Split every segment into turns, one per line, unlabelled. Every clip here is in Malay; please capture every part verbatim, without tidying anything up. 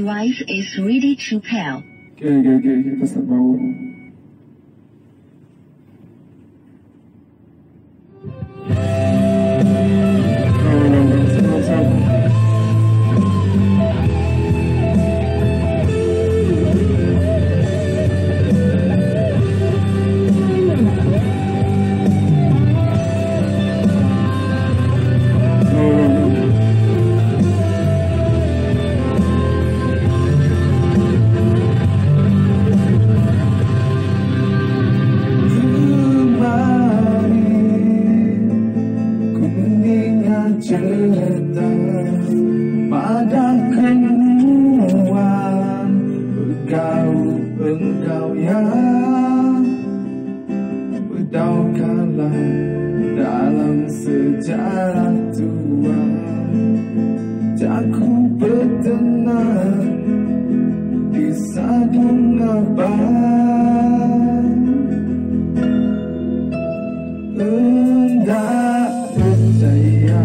rice is ready to peel.
Okay, okay, okay. Kita start bau. Cerita pada kenuan bergaul-bergaul yang berdaukalah dalam sejarah tua. Aku bertenang di sadung abang, hendak percaya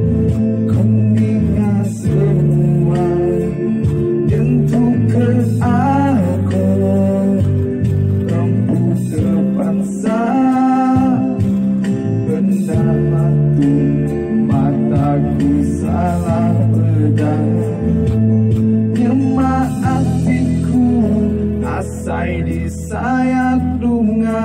asai di sayap dunga.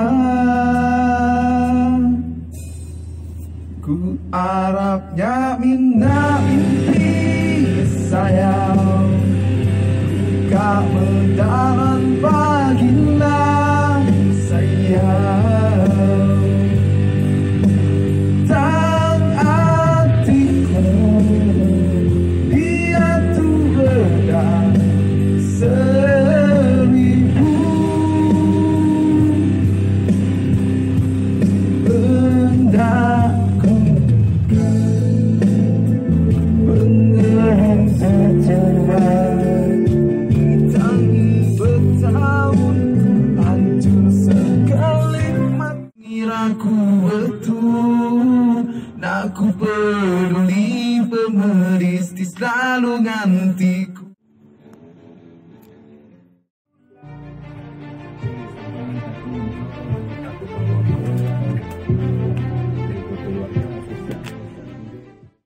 Ku harapnya minna mimpi sayang gak mendarat baginda sayang. Tak hatiku dia tuh redam seribu bendaku pengerang tercerai tangi bertahun hancur sekali mengiraku betul. Nak ku peduli pemeris di selalu ngantiku.